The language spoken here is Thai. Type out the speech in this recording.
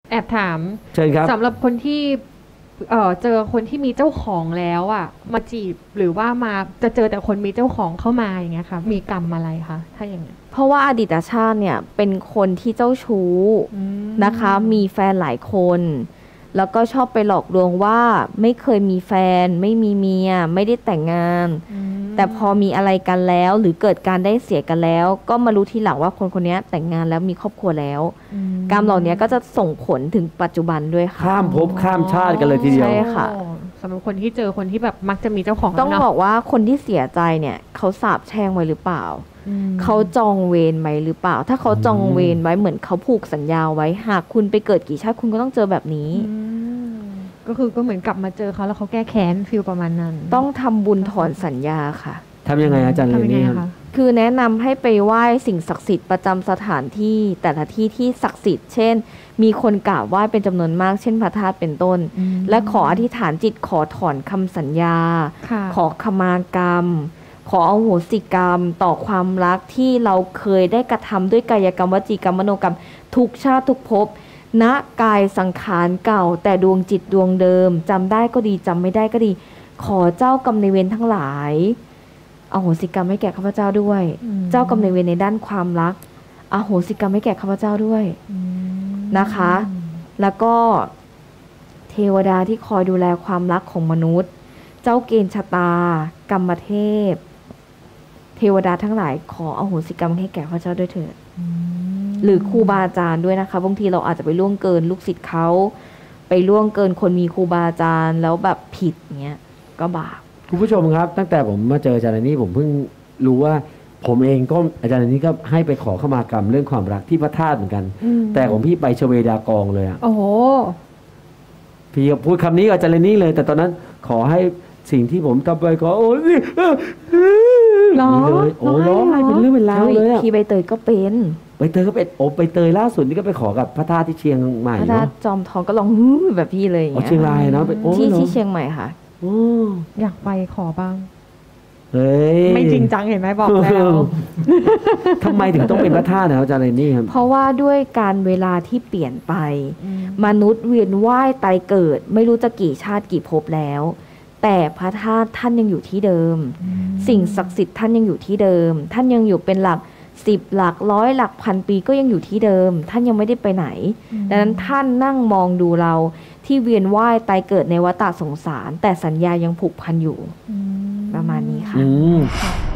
แอบถามเชิญครับสำหรับคนที่เจอคนที่มีเจ้าของแล้วอ่ะมาจีบหรือว่ามาจะเจอแต่คนมีเจ้าของเข้ามาอย่างเงี้ยค่ะมีกรรมอะไรคะถ้าอย่างนั้นเพราะว่าอดีตชาติเนี่ยเป็นคนที่เจ้าชู้อืนะคะมีมแฟนหลายคนแล้วก็ชอบไปหลอกลวงว่าไม่เคยมีแฟนไม่มีเมียไม่ได้แต่งงานอืแต่พอมมีอะไรกันแล้วหรือเกิดการได้เสียกันแล้วก็มารู้ทีหลังว่าคนคนนี้แต่งงานแล้วมีครอบครัวแล้วอืกรรมเหล่านี้ก็จะมส่งผลถึงปัจจุบันด้วยค่ะข้ามอ๋ภพข้ามอชาติกันเลยทีเดียวใช่ค่ะสำหรับคนที่เจอคนที่แบบมักจะมีเจ้าของต้องแล้วเนาะบอกว่าคนที่เสียใจเนี่ยเขาสาปแช่งไว้หรือเปล่าอืเขาจองเวรไหมหรือเปล่าถ้าเขาอืจองเวมรไว้เหมือนเขาผูกสัญญาไว้หากคุณไปเกิดกี่ชาติคุณก็ต้องเจอแบบนี้อืมก็คือก็เหมือนกลับมาเจอเขาแล้วเขาแก้แค้นฟีลประมาณนั้นต้องทำบุญก็คือถอนสัญญาค่ะทำยังไงอาจารย์เรทำยังไงนนี่ครับอะคะคือแนะนำให้ไปไหว้สิ่งศักดิ์สิทธิ์ประจำสถานที่แต่ละที่ที่ศักดิ์สิทธิ์เช่นมีคนกราบไหว้เป็นจำนวนมากเช่นพระธาตุเป็นต้นอืและขออธิษมฐานจิตขอถอนคำสัญญาค่ะขอขมากรรมขออโหสิกรรมต่อความรักที่เราเคยได้กระทำด้วยกายกรรมวจีกรรมมโนกรรมทุกชาติทุกภพณกายสังขารเก่าแต่ดวงจิตดวงเดิมจำได้ก็ดีจำไม่ได้ก็ดีขอเจ้ากรรมนายเวรทั้งหลายอโหสิกรรมให้แก่ข้าพเจ้าด้วยอืเจ้ากรรมนายเวรมในด้านความรักอโหสิกรรมให้แก่ข้าพเจ้าด้วยอืนะคะมแล้วก็เทวดาที่คอยดูแลความรักของมนุษย์เจ้าเกณฑ์ชะตากรรมเทพเทวดาทั้งหลายขออโหสิกรรมให้แก่ข้าพเจ้าด้วยเถิดอืหรือครูบามอาจารย์ด้วยนะคะบางทีเราอาจจะไปล่วงเกินลูกศิษย์เขาไปล่วงเกินคนมีครูบาอาจารย์แล้วแบบผิดเงี้ยก็บาปคุณผู้ชมครับตั้งแต่ผมมาเจออาจารย์เรนนี่ผมเพิ่งรู้ว่าผมเองก็อาจารย์เรนนี่ก็ให้ไปขอขมากรรมเรื่องความรักที่พระธาตุเหมือนกันอืมแต่ของพี่ไปชเวดากองเลยอ่ะโอ้โหพี่ก็พูดคำนี้กับอาจารย์เรนนี่เลยแต่ตอนนั้นขอให้สิ่งที่ผมทำไปขอโอ้ยเหรอนี่เลยโอ้ร้องร้องไห้เหรอไห้เป็นเรื่องเป็นราวเฮ้ยเลยอ่ะพี่ใบเตยก็เป็นใบเตยก็เป็นโอ้ใบเตยล่าสุดนี่ก็ไปขอกับพระธาตุที่เชียงใหม่พระธาเนาะตุจอมทองก็ร้องฮู้แบบพี่เลยอย่างอ๋อเงี้ยเชียงรายเนาะไปโอ้ที่เนาะที่เชียงใหม่ค่ะโอ้อยากไปขอบ้างเฮ้ยไม่จริงจังเห็นไหมบอกแล้วทำไมถึงต้องเป็นพระธาตุนะอาจารย์เรนนี่ครับเพราะว่าด้วยการเวลาที่เปลี่ยนไปอืมมนุษย์เวียนว่ายตายเกิดไม่รู้จะกี่ชาติกี่ภพแล้วแต่พระธาตุท่านยังอยู่ที่เดิมอืสิ่งมศักดิ์สิทธิ์ท่านยังอยู่ที่เดิมท่านยังอยู่เป็นหลัก10หลักร้อยหลักพันปีก็ยังอยู่ที่เดิมท่านยังไม่ได้ไปไหนอืดังนั้นท่านนั่งมองดูเราที่เวียนว่ายตายเกิดในวัฏสงสารแต่สัญญายังผูกพันอยู่อืประมาณนี้ค่ะอืมค่ะ